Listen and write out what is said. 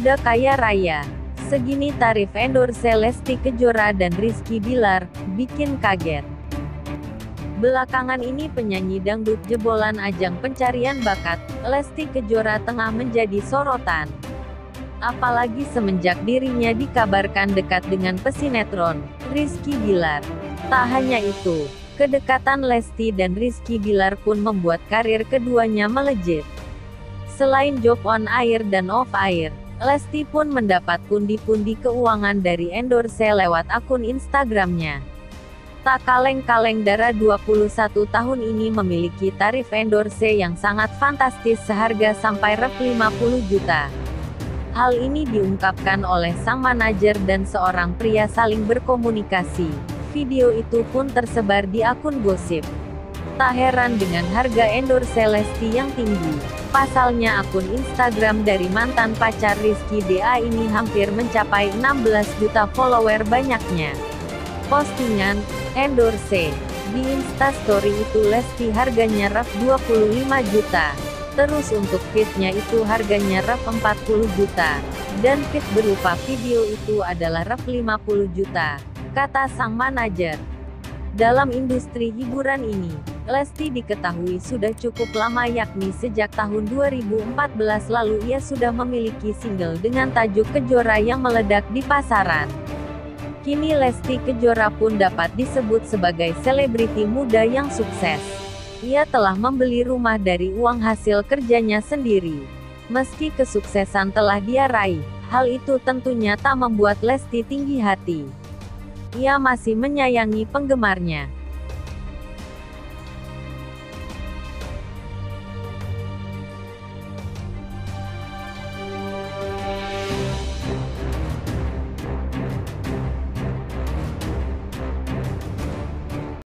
udah kaya raya. Segini tarif endorse Lesti Kejora dan Rizky Bilar, bikin kaget. Belakangan ini penyanyi dangdut jebolan ajang pencarian bakat, Lesti Kejora tengah menjadi sorotan. Apalagi semenjak dirinya dikabarkan dekat dengan pesinetron, Rizky Bilar. Tak hanya itu, kedekatan Lesti dan Rizky Bilar pun membuat karir keduanya melejit. Selain job on air dan off air, Lesti pun mendapat pundi-pundi keuangan dari endorse lewat akun Instagramnya. Tak kaleng-kaleng Dara 21 tahun ini memiliki tarif endorse yang sangat fantastis seharga sampai rp 50 juta. Hal ini diungkapkan oleh sang manajer dan seorang pria saling berkomunikasi. Video itu pun tersebar di akun gosip. Tak heran dengan harga endorse Lesti yang tinggi. Pasalnya akun Instagram dari mantan pacar Rizky DA ini hampir mencapai 16 juta follower banyaknya. Postingan endorse di Instastory itu Lesti harganya rp 25 juta. Terus untuk feed-nya itu harganya rp 40 juta. Dan feed berupa video itu adalah rp 50 juta, kata sang manajer. Dalam industri hiburan ini, Lesti diketahui sudah cukup lama yakni sejak tahun 2014 lalu ia sudah memiliki single dengan tajuk Kejora yang meledak di pasaran. Kini Lesti Kejora pun dapat disebut sebagai selebriti muda yang sukses. Ia telah membeli rumah dari uang hasil kerjanya sendiri. Meski kesuksesan telah dia raih, hal itu tentunya tak membuat Lesti tinggi hati. Ia masih menyayangi penggemarnya.